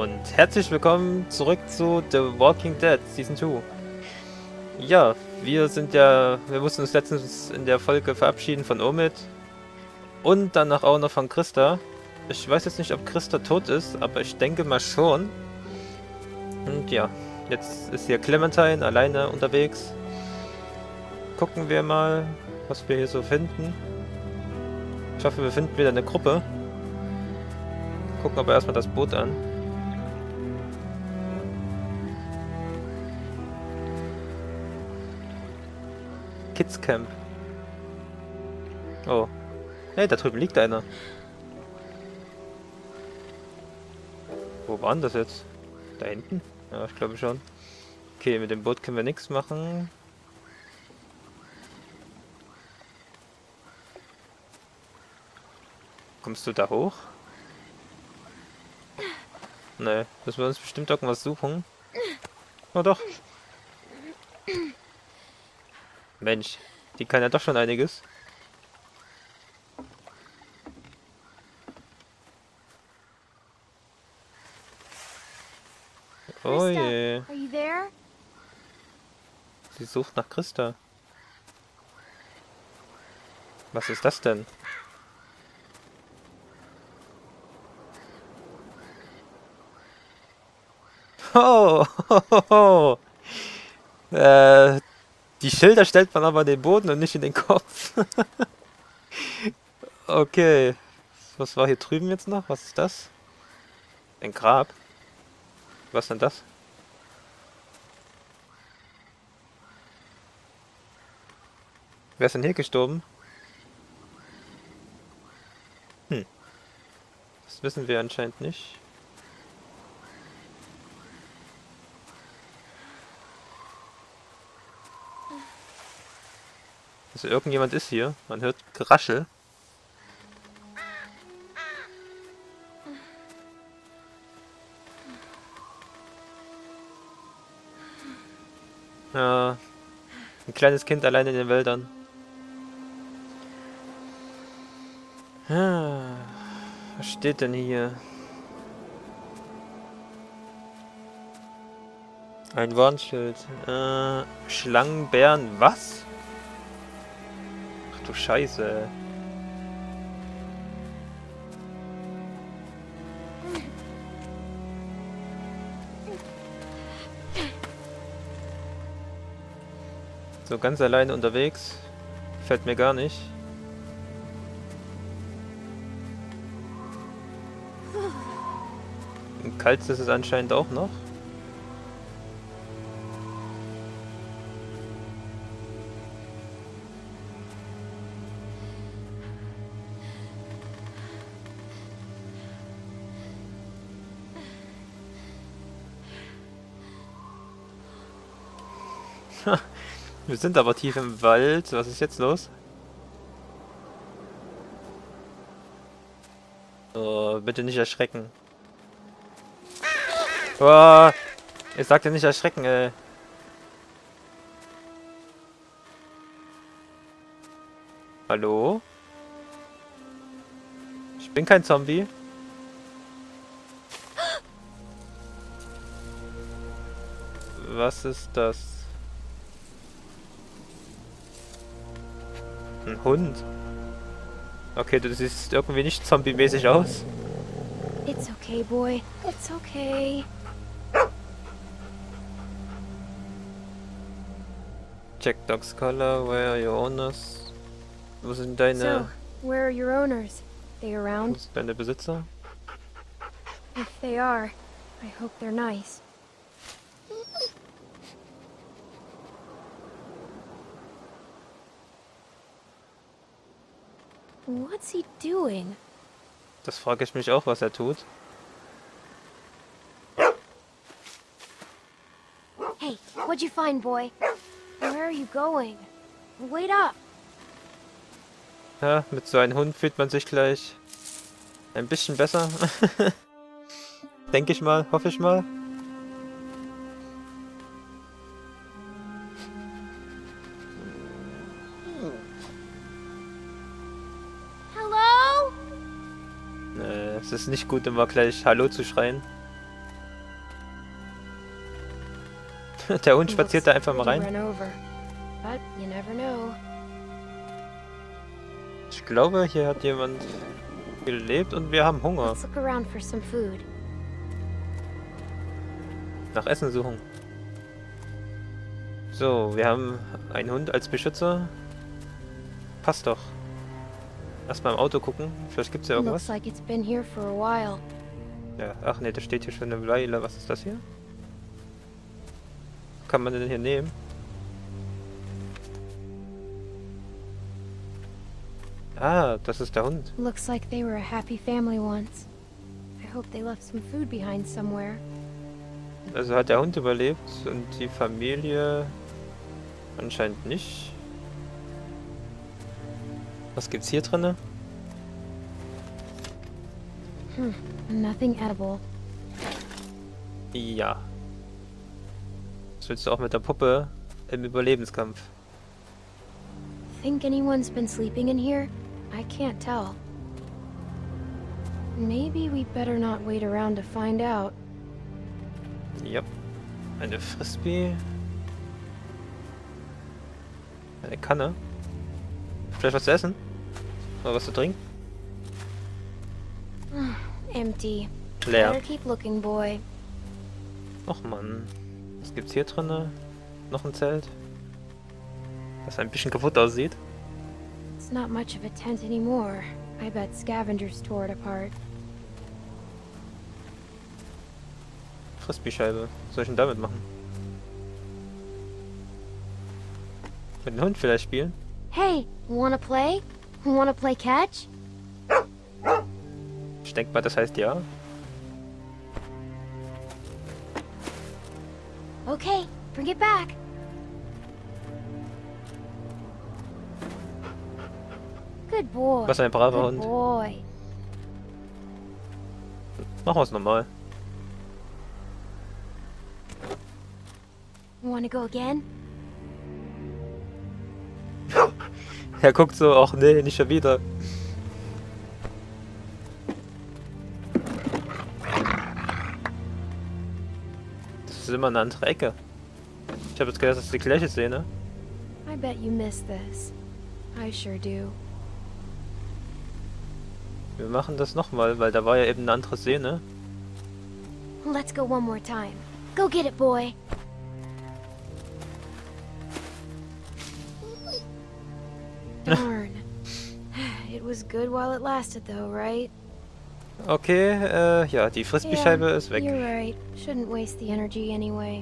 Und herzlich willkommen zurück zu The Walking Dead Season 2. Ja, wir mussten uns letztens in der Folge verabschieden von Omid und danach auch noch von Christa. Ich weiß jetzt nicht, ob Christa tot ist, aber ich denke mal schon. Und ja, jetzt ist hier Clementine alleine unterwegs. Gucken wir mal, was wir hier so finden. Ich hoffe, wir finden wieder eine Gruppe. Gucken aber erstmal das Boot an. Kids Camp. Oh. Hey, da drüben liegt einer. Wo war denn das jetzt? Da hinten? Ja, ich glaube schon. Okay, mit dem Boot können wir nichts machen. Kommst du da hoch? Ne, müssen wir uns bestimmt irgendwas suchen. Oh doch. Mensch, die kann ja doch schon einiges. Oh je. Are you there? Sie sucht nach Christa. Was ist das denn? Oh, die Schilder stellt man aber in den Boden und nicht in den Kopf. Okay. Was war hier drüben jetzt noch? Was ist das? Ein Grab? Was ist denn das? Wer ist denn hier gestorben? Das wissen wir anscheinend nicht. Also irgendjemand ist hier. Man hört Geraschel. Ja, ein kleines Kind allein in den Wäldern. Ja, was steht denn hier? Ein Warnschild. Schlangenbären, was? Ach du Scheiße. So ganz alleine unterwegs. Fällt mir gar nicht. Und kalt ist es anscheinend auch noch. Wir sind aber tief im Wald. Was ist jetzt los? Oh, bitte nicht erschrecken. Oh, ich sagte nicht erschrecken, ey. Hallo? Ich bin kein Zombie. Was ist das? Ein Hund. Okay, du siehst irgendwie nicht zombie-mäßig aus. It's okay, boy. It's okay. Check dog's color, where are your owners? Wo sind deine... So, where are your owners? They Wo around? sind deine Besitzer? If they are, I hope they're nice. What's he doing? Das frage ich mich auch, was er tut. Hey, what'd you find, boy? Where are you going? Wait up! Ja, mit so einem Hund fühlt man sich gleich ein bisschen besser. Denke ich mal, hoffe ich mal. Hello? Es ist nicht gut, immer gleich Hallo zu schreien. Der Hund Looks spaziert da einfach mal pretty rein. run over, but you never know. Ich glaube, hier hat jemand gelebt und wir haben Hunger. Let's look around for some food. Nach Essen suchen. So, wir haben einen Hund als Beschützer. Passt doch. Erstmal im Auto gucken. Vielleicht gibt's ja Looks irgendwas. like it's been here for a while. Ja, ach ne, das steht hier schon eine Weile. Was ist das hier? Kann man denn hier nehmen? Ah, das ist der Hund. Looks like they were a happy family once. I hope they left some food behind somewhere. Also hat der Hund überlebt und die Familie anscheinend nicht. Was gibt's hier drinne? Nothing edible. Ja. Was willst du auch mit der Puppe im Überlebenskampf? Think anyone's been sleeping in here? I can't tell. Maybe we better not wait around to find out. Ja. Eine Frisbee. Eine Kanne. Vielleicht was zu essen? Oder was zu trinken? Empty. Leer. Better keep looking, boy. Och man. Was gibt's hier drinne? Noch ein Zelt? Das ein bisschen kaputt aussieht. It's not much of a tent anymore. I bet scavengers tore it apart. Frisbee-Scheibe. Was soll ich denn damit machen? Mit dem Hund vielleicht spielen? Hey, wanna play? Wanna play catch? Ich denke mal, das heißt ja. Okay, bring it back. Good boy. Was ein braver Good Hund. boy. Machen wir es nochmal. Wanna go again? Er guckt so, ach nee, nicht schon wieder. Das ist immer eine andere Ecke. Ich habe jetzt gedacht, das ist die gleiche Szene. I bet you miss this. I sure do. Wir machen das nochmal, weil da war ja eben eine andere Szene. Let's go one more time. Go get it, boy. Darn. It was good while it lasted, though, right? Okay, ja, die Frisbee-Scheibe ist weg. You're right. Shouldn't waste the energy anyway.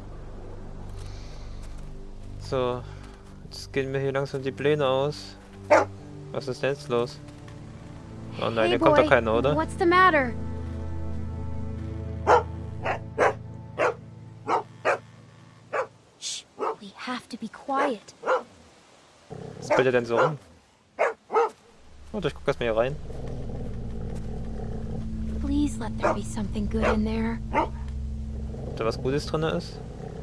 So, jetzt gehen mir hier langsam die Pläne aus. Was ist denn jetzt los? Oh nein, Hey, hier kommt boy. doch keiner, oder? What's the matter? Shh. We have to be quiet. Was bildet denn so rum? Oh, ich guck erst mal hier rein. Please let there be something good in there. Ob da was Gutes drin ist?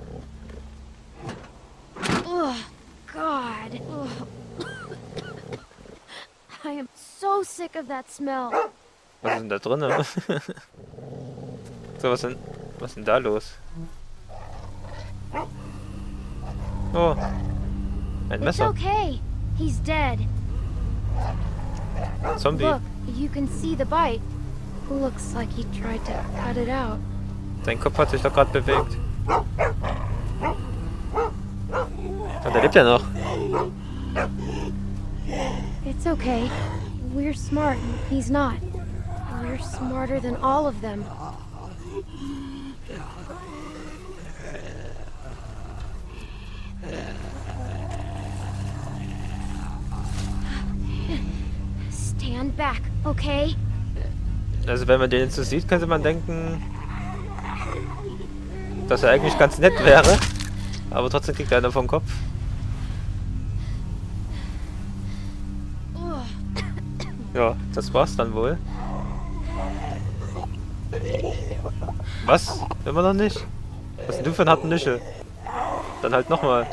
Ugh, God. Ugh. I am so sick of that smell. Was ist denn da drin? So, was ist denn da los? Oh, ein It's Messer. okay. He's dead. Zombie. Look, you can see the bite. Looks like he tried to cut it out. Sein Kopf hat sich doch gerade bewegt. Und der lebt ja noch. It's okay. We're smart. He's not. We're smarter than all of them. Stand back, okay? Also wenn man den jetzt so sieht, könnte man denken, dass er eigentlich ganz nett wäre. Aber trotzdem kriegt er einer vom Kopf. Ja, das war's dann wohl. Was? Immer noch nicht? Was ist denn du für einen harten Nischel? Dann halt nochmal.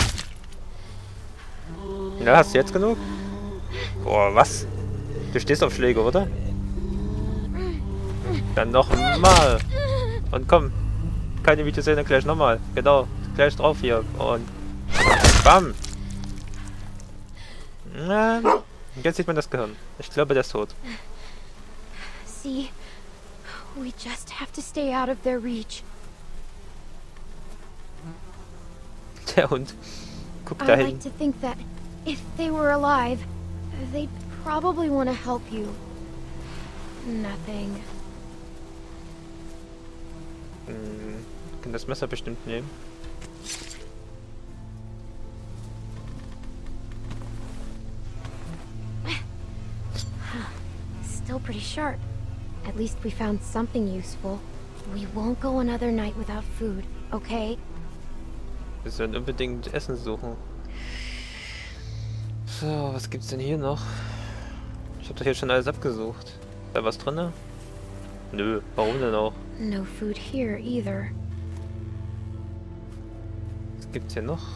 Ja, hast du jetzt genug? Boah, was? Du stehst auf Schläge, oder? Dann nochmal. Und komm. keine Videoszene, gleich nochmal. Genau, gleich drauf hier. Und bam! Na, jetzt sieht man das Gehirn. Ich glaube, der ist tot. See, we just have to stay out of their reach. Der Hund. Guck I da like hin. to think that if they were alive, they'd probably want to help you. Nothing. Kann das Messer bestimmt nehmen. Still pretty sharp. At least we found something useful. We won't go another night without food, okay? Wir sollen unbedingt Essen suchen. So, was gibt's denn hier noch? Ich hab doch hier schon alles abgesucht. Ist da was drinne? Nö, warum denn auch? No food here either. Was gibt's hier noch?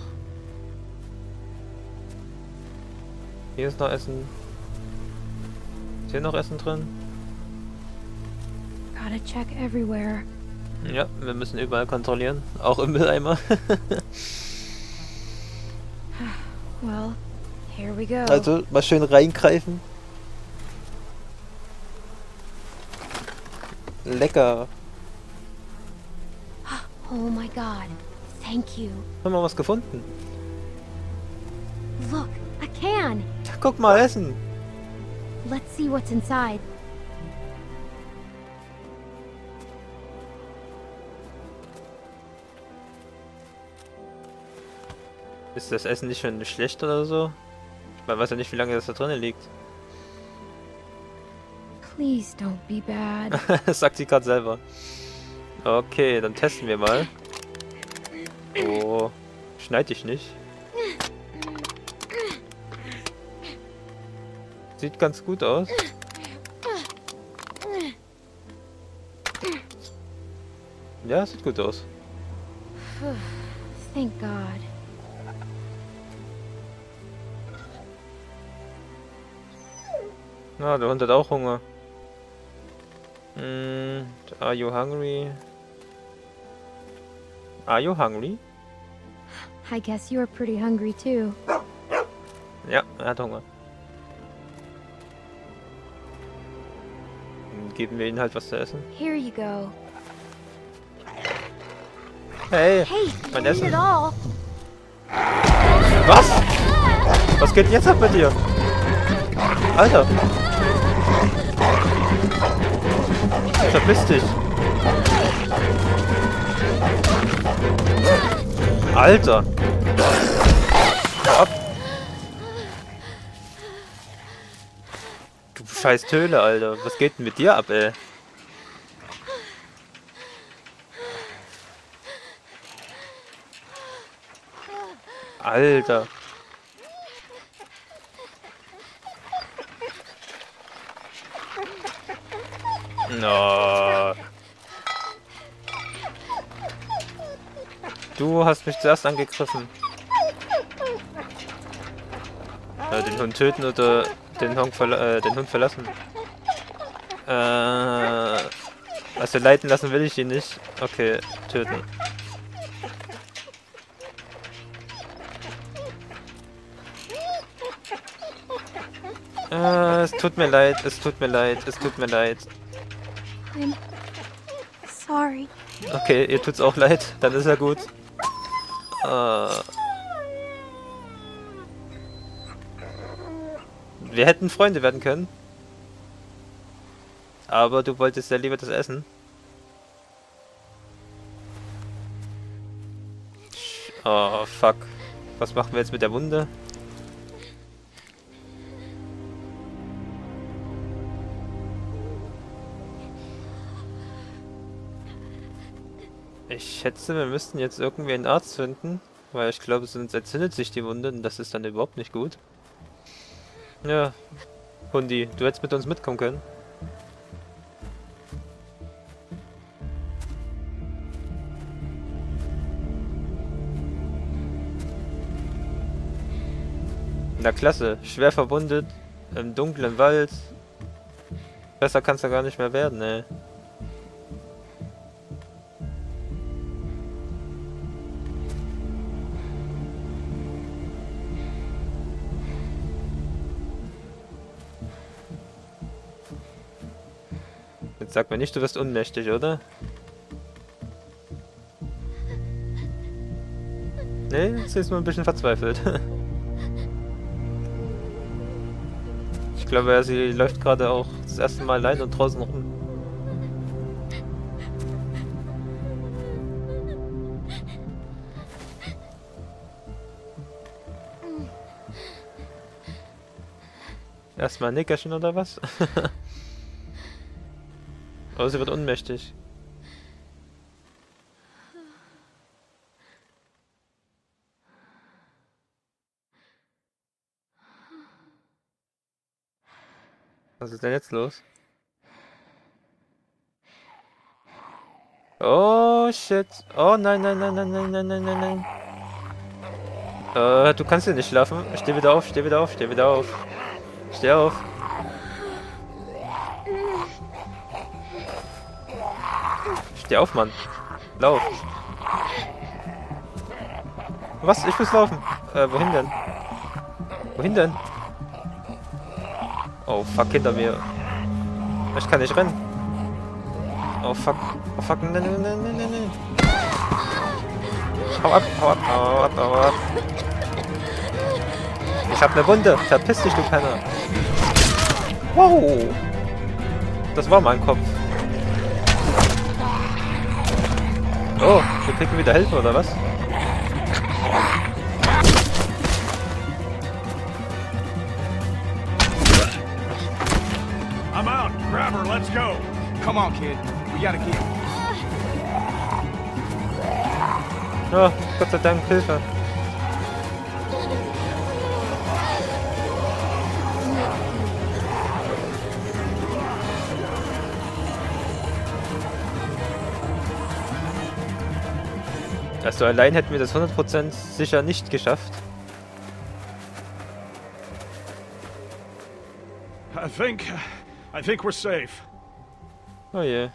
Hier ist noch Essen. Ist hier noch Essen drin? Gotta check everywhere. Ja, wir müssen überall kontrollieren. Auch im Mülleimer. Well, here we go. Also, mal schön reingreifen. Lecker. Oh my god. Thank you. Haben wir was gefunden? Look, a can. Guck mal, Essen. Let's see what's inside. Ist das Essen nicht schon schlecht oder so? Man weiß ja nicht, wie lange das da drinnen liegt. Please don't be bad. Das sagt sie gerade selber. Okay, dann testen wir mal. Oh, schneid dich nicht. Sieht ganz gut aus. Ja, sieht gut aus. Thank God. Na, der Hund hat auch Hunger. Are you hungry? Are you hungry? I guess you're pretty hungry too. Ja, er hat Hunger. Dann geben wir ihm halt was zu essen. Here you go. Hey, Hey, mein you eat Essen. it all. Was? Was geht denn jetzt ab mit dir? Alter. Verpiss dich. Alter. Hör ab. Du scheiß Töle, Alter. Was geht denn mit dir ab, ey? Alter. No. Du hast mich zuerst angegriffen. Den Hund töten oder den Hund verlassen? Also leiten lassen will ich ihn nicht. Okay, töten. Es tut mir leid, es tut mir leid, es tut mir leid. I'm sorry. Okay, ihr tut's auch leid, dann ist er gut. Wir hätten Freunde werden können. Aber du wolltest ja lieber das Essen. Oh, fuck. Was machen wir jetzt mit der Wunde? Ich schätze, wir müssten jetzt irgendwie einen Arzt finden, weil ich glaube, sonst entzündet sich die Wunde und das ist dann überhaupt nicht gut. Ja, Hundi, du hättest mit uns mitkommen können. Na klasse, schwer verwundet, im dunklen Wald. Besser kann's ja gar nicht mehr werden, ey. Sag mir nicht, du wirst ohnmächtig, oder? Nee, sie ist nur ein bisschen verzweifelt. Ich glaube, sie läuft gerade auch das erste Mal allein und draußen rum. Erstmal ein Nickerchen oder was? Aber sie wird ohnmächtig. Was ist denn jetzt los? Oh shit. Oh nein, nein, nein, nein, nein, nein, nein, nein, nein. Du kannst hier nicht schlafen. Steh wieder auf, steh wieder auf, steh wieder auf. Steh auf. Steh auf, Mann. Lauf. Was? Ich muss laufen. Wohin denn? Wohin denn? Oh fuck, hinter mir. Ich kann nicht rennen. Oh fuck. Oh fuck. Nein, nein, nein, nein, nein, nein. Hau ab, hau ab, hau ab, hau ab. Ich hab ne Wunde. Verpiss dich, du Penner. Wow. Das war mein Kopf. Oh, wir kriegen wieder Hilfe, oder was? I'm out. Grab her. Let's go. Come on, kid. We gotta get. Oh, Gott sei Dank, Hilfe. Also allein hätten wir das 100% sicher nicht geschafft. I think we're safe. Oh je.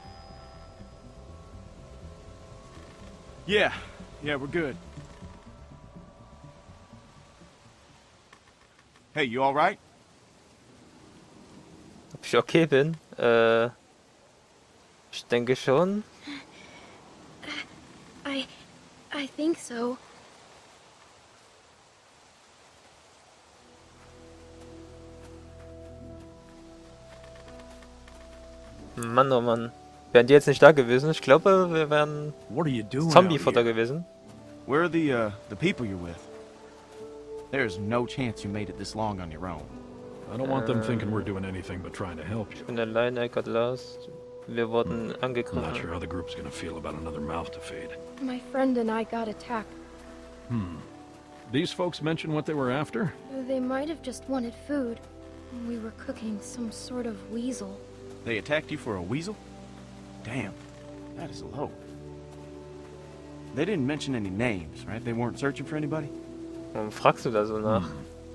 Yeah, we're good. Hey, you all right? Ob ich okay bin? Ich denke schon. I think so. Mann, oh Mann. Wären die jetzt nicht da gewesen? Ich glaube, wir wären What are you doing? Zombie-Futter gewesen. Where are the people you're with? There's no chance you made it this long on your own. I don't want them thinking we're doing anything but trying to help you. Ich bin alleine, I got lost. Wir wurden I'm not angegriffen. sure how the group's gonna feel about another mouth to feed. My friend and I got attacked. These folks mention what they were after? They might have just wanted food. We were cooking some sort of weasel. They attacked you for a weasel? Damn, that is low. They didn't mention any names, right? They weren't searching for anybody? Warum fragst du da so nach?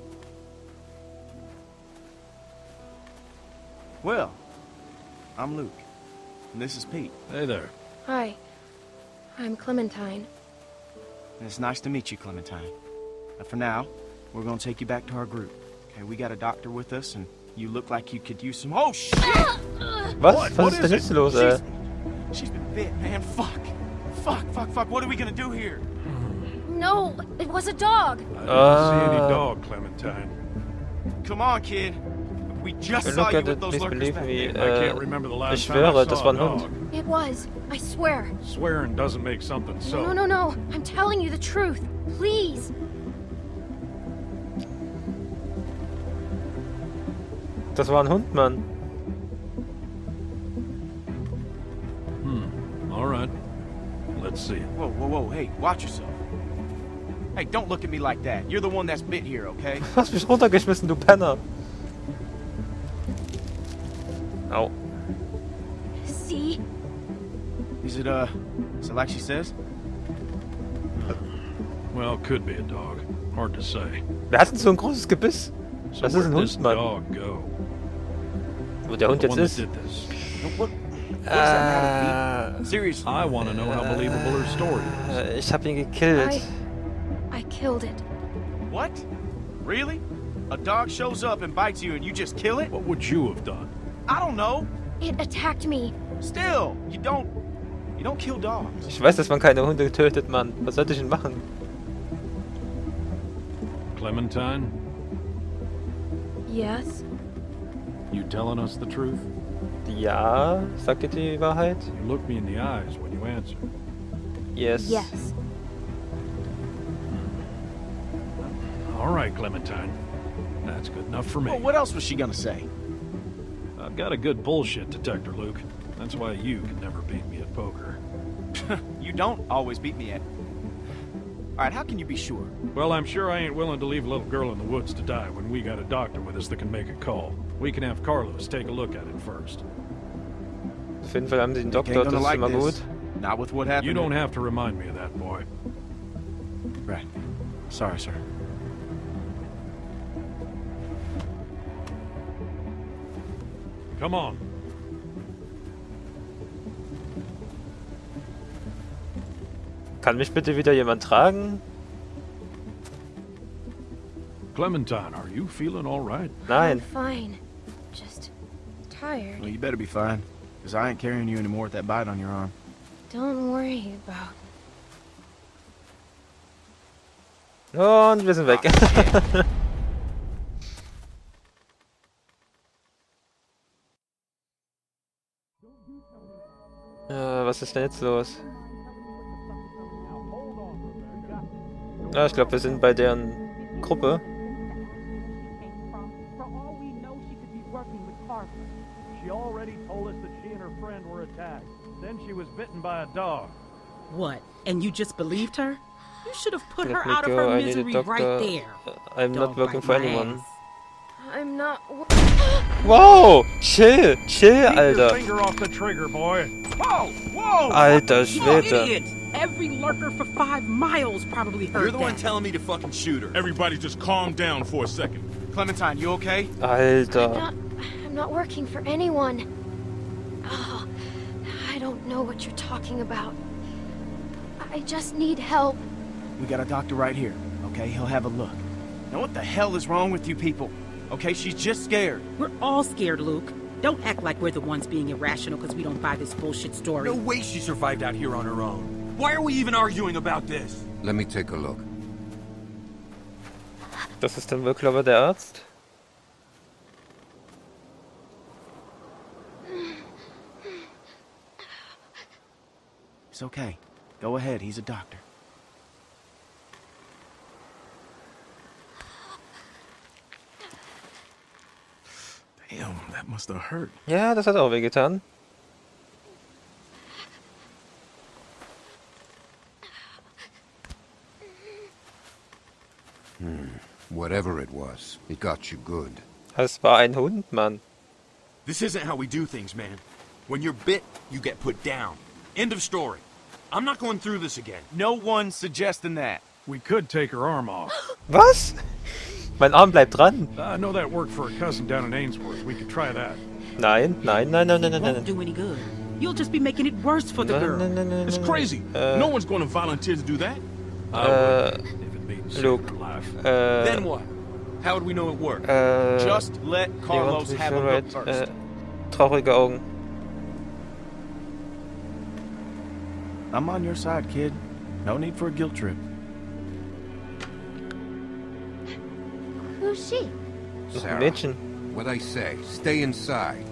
Well, I'm Luke, and this is Pete. Hey there. Hi, I'm Clementine. And it's nice to meet you, Clementine. But for now, we're gonna take you back to our group. Okay, we got a doctor with us, and you look like you could use some. Oh shit! Was? Was ist denn jetzt los, She's been bit, man. Fuck. What are we gonna do here? No, it was a dog. I didn't see any dog, Clementine. Come on, kid. We just saw Look you at with it, those please lurkers believe back me. there. I can't remember the last Ich time I schwöre, das saw war a ein Hund. dog. It was, I swear. Swearing doesn't make something so. No. I'm telling you the truth. Please. Das war ein Hund, Mann. All right. Let's see it. Whoa. Hey, watch yourself. Hey, don't look at me like that. You're the one that's bit here, okay? Du hast mich runtergeschmissen, du Penner. Au. See? Is it like she says? Well, could be a dog. Hard to say. Wer hat denn so ein großes Gebiss? So Das ist ein where'd this Hund, Mann. dog go? Wo der Hund The jetzt one that ist? did this. What does that matter, Pete? Seriously. I want to know how believable her story is. Ich hab ihn gekillt. I killed it. What? Really? A dog shows up and bites you and you just kill it? What would you have done? I don't know. It attacked me. Still, you don't kill dogs. Ich weiß, dass man keine Hunde tötet, Mann. Was sollte ich denn machen? Clementine, Yes? you telling us the truth? Ja, sagt ihr die Wahrheit? You look me in the eyes when you answer. Yes. Yes. All right, Clementine. That's good enough for me. Well, what else was she gonna say? I've got a good bullshit detector, Luke. That's why you can never beat me at poker. You don't always beat me at. All right, how can you be sure? Well, I'm sure I ain't willing to leave a little girl in the woods to die when we got a doctor with us that can make a call. We can have Carlos take a look at it first. Auf jeden Fall haben sie den You Doktor, ain't das gonna ist like immer gut. this. Not with what happened. You don't have to remind me of that, boy. Right. Sorry, sir. Come on. Kann mich bitte wieder jemand tragen? Clementine, are you feeling all right? I'm Nein. fine. Just tired. Well, you better be fine, because I ain't carrying you anymore with that bite on your arm. Don't worry about. Und wir sind weg. Was ist denn jetzt los? Ah, ich glaube, wir sind bei deren Gruppe. She already told us that she and her friend were attacked. Then she was bitten by a dog. What? And you just believed her? You should have put her Let me out of go, her I need a misery doctor. right there. I'm not Don't working bite for my anyone. ass. I'm not. Wow! Chill! Chill, Keep your Alter! finger off the trigger, boy. Whoa! Whoa! Alter You Schwede! idiot! Every lurker for 5 miles probably heard You're the one that. telling me to fucking shoot her. Everybody just calm down for a second. Clementine, you okay? Alter! I'm not working for anyone. Oh, I don't know what you're talking about. I just need help. We got a doctor right here, okay? He'll have a look. Now what the hell is wrong with you people? Okay, she's just scared. We're all scared, Luke. Don't act like we're the ones being irrational because we don't buy this bullshit story. No way she survived out here on her own. Why are we even arguing about this? Let me take a look. Das ist dann wohl, glaube ich, der Arzt. It's okay. Go ahead, he's a doctor. Damn, that must have hurt. Ja, das hat auch wehgetan. Whatever it was, it got you good. Es war ein Hund, Mann. This isn't how we do things, man. When you're bit, you get put down. End of story. I'm not going through this again. No one's suggesting that. We could take her arm off. Was? Mein Arm bleibt dran. I know that worked for a cousin down in Ainsworth. We could try that. Nein, nein, nein, nein, nein, nein, Won't nein. do any good. You'll just be making it worse for the Nein, girl. nein, nein, nein, It's nein, crazy. nein. No one's going to volunteer to do that. I would, if it means saving Luke. her life. Then what? How would we know it worked? Just let Carlos jemand have a look right, first. traurige Augen. I'm on your side, kid. No need for a guilt trip. Who's she? Noch ein Sarah, Mädchen. what I say, stay inside.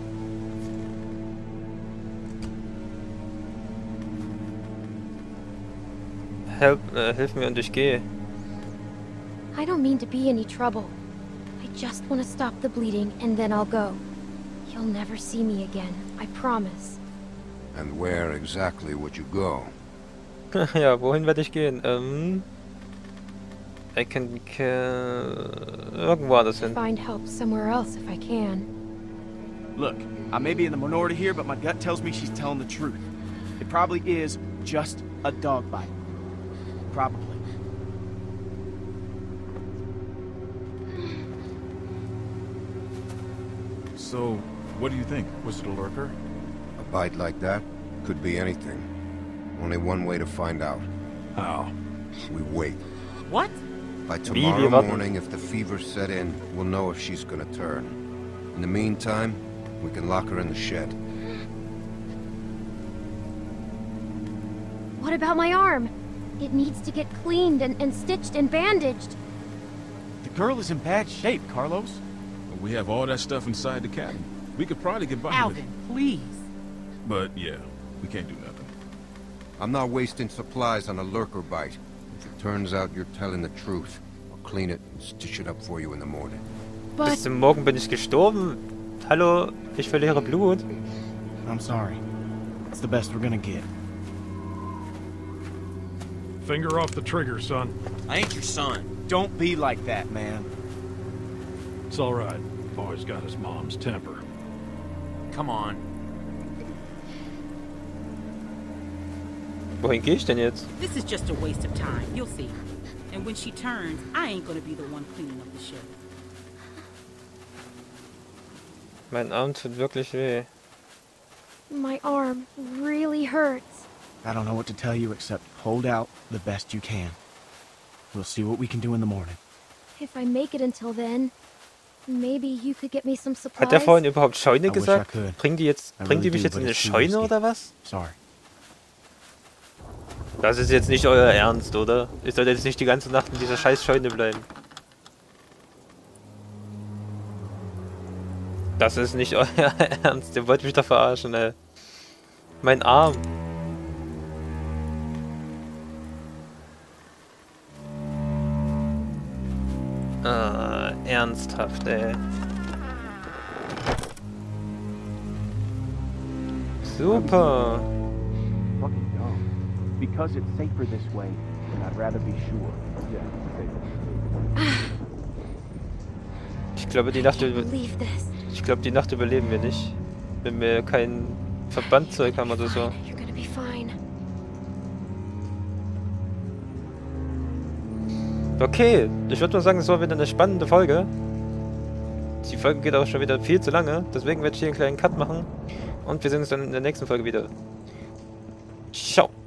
Hilf mir und ich gehe. I don't mean to be any trouble. I just want to stop the bleeding and then I'll go. You'll never see me again. I promise. And where exactly would you go? Ja, wohin werde ich gehen? Irgendwo anders hin. Find help somewhere else if I can. Look, I may be in the minority here, but my gut tells me she's telling the truth. It probably is just a dog bite. Probably. So, what do you think? Was it a lurker? A bite like that could be anything. Only one way to find out. How? We wait. What? By wir tomorrow warten. morning, if the fever set in, we'll know if she's gonna turn. In the meantime, we can lock her in the shed. what about my arm? It needs to get cleaned and stitched and bandaged. The girl is in bad shape, Carlos. We have all that stuff inside the cabin. We could probably get by with Alvin, it. please. But yeah, we can't do nothing. I'm not wasting supplies on a lurker bite. If it turns out you're telling the truth, I'll clean it and stitch it up for you in the morning. But Bis zum Morgen bin ich gestorben. Hallo, ich verliere Blut. I'm sorry. It's the best we're gonna get. Finger off the trigger, son. I ain't your son. Don't be like that, man. It's all right. Boy's got his mom's temper. Come on. Wohin gehe ich denn jetzt? This is just a waste of time. You'll see. And when she turns, I ain't gonna be the one cleaning up the shit. Mein Arm tut wirklich weh. my arm really hurts. I don't know what to tell you except hold out the best you can. We'll see what we can do in the morning. If I make it until then, maybe you could get me some supplies. Hat der vorhin überhaupt Scheune I wish I gesagt? could. Bringen die mich jetzt in eine Scheune oder was? Sorry. Das ist jetzt nicht euer Ernst, oder? Ich sollte jetzt nicht die ganze Nacht in dieser scheiß Scheune bleiben. Das ist nicht euer Ernst. Ihr wollt mich doch verarschen, ey. Mein Arm. Ah, ernsthaft, ey. Super. Fucking dumb. Because it's safer this way, and I'd rather be sure. Yeah, safer. Ich glaube, die Nacht Believe this. Ich glaube, die Nacht überleben wir nicht. Wenn wir kein Verbandzeug haben oder so. You're gonna be fine. Okay, ich würde mal sagen, es war wieder eine spannende Folge. Die Folge geht auch schon wieder viel zu lange. Deswegen werde ich hier einen kleinen Cut machen. Und wir sehen uns dann in der nächsten Folge wieder. Ciao.